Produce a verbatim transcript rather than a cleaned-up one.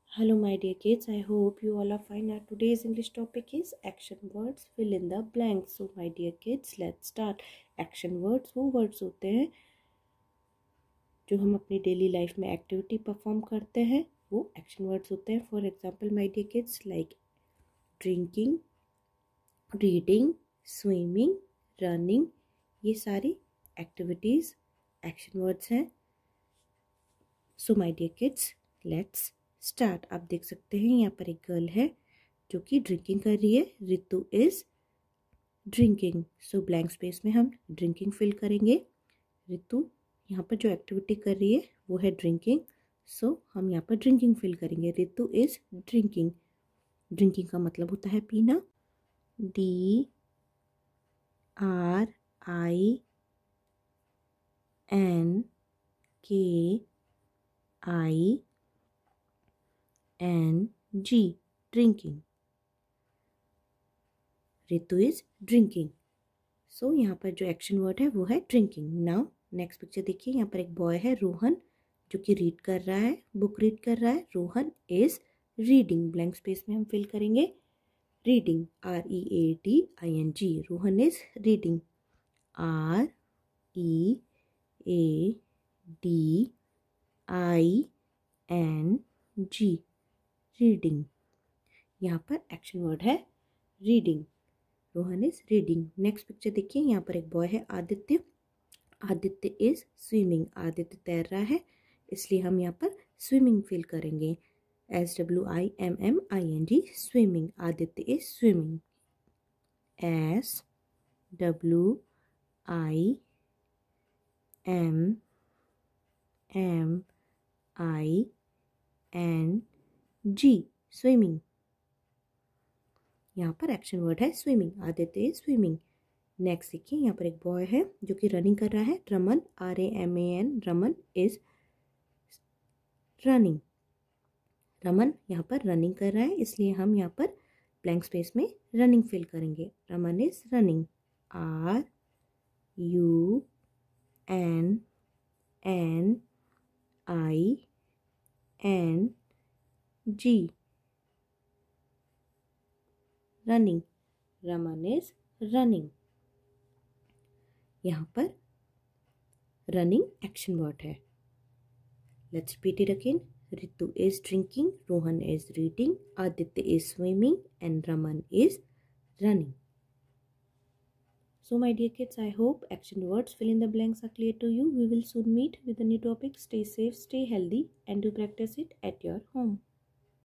Hello, my dear kids. I hope you all are fine. Our today's English topic is action words. Fill in the blanks. So, my dear kids, let's start. Action words वो words होते हैं जो हम अपनी daily life में activity perform करते हैं, वो एक्शन वर्ड्स होते हैं. For example my dear kids, like drinking, reading, swimming, running, ये सारी एक्टिविटीज़ एक्शन वर्ड्स हैं. So my dear kids, let's start. आप देख सकते हैं यहाँ पर एक गर्ल है जो कि ड्रिंकिंग कर रही है. Ritu is drinking. So blank space में हम ड्रिंकिंग फिल करेंगे. रितु यहाँ पर जो एक्टिविटी कर रही है वो है ड्रिंकिंग. सो so, हम यहाँ पर ड्रिंकिंग फिल करेंगे. Ritu is drinking. ड्रिंकिंग का मतलब होता है पीना. D R I N K I N G, drinking. Ritu is drinking. So यहाँ पर जो एक्शन वर्ड है वो है ड्रिंकिंग. नाउ नेक्स्ट पिक्चर देखिए. यहाँ पर एक बॉय है रोहन जो कि रीड कर रहा है, बुक रीड कर रहा है. Rohan is reading. Blank space में हम फिल करेंगे reading. R E A D I N G. Rohan is reading. R E A D I N G, reading. यहाँ पर एक्शन वर्ड है reading. Rohan is reading. Next picture देखिए. यहाँ पर एक बॉय है आदित्य. Aditya is swimming. आदित्य तैर रहा है, इसलिए हम यहाँ पर स्विमिंग फील करेंगे. S W I M M I N G, swimming. Aditya is swimming. S W I M M I N G, swimming. यहाँ पर एक्शन वर्ड है swimming. Aditya is swimming. Next देखिए. यहाँ पर एक बॉय है जो कि रनिंग कर रहा है. Raman, R A M A N, Raman is running. Raman यहाँ पर रनिंग कर रहा है, इसलिए हम यहाँ पर ब्लैंक स्पेस में रनिंग फिल करेंगे. Raman is running. R U N N I N G, running. Raman is running. यहाँ पर रनिंग एक्शन वर्ड है. Let's repeat it again. Ritu is drinking, Rohan is reading, Aditya is swimming and Raman is running. So my dear kids, I hope action words fill in the blanks are clear to you. We will soon meet with a new topic. Stay safe, stay healthy, and do practice it at your home.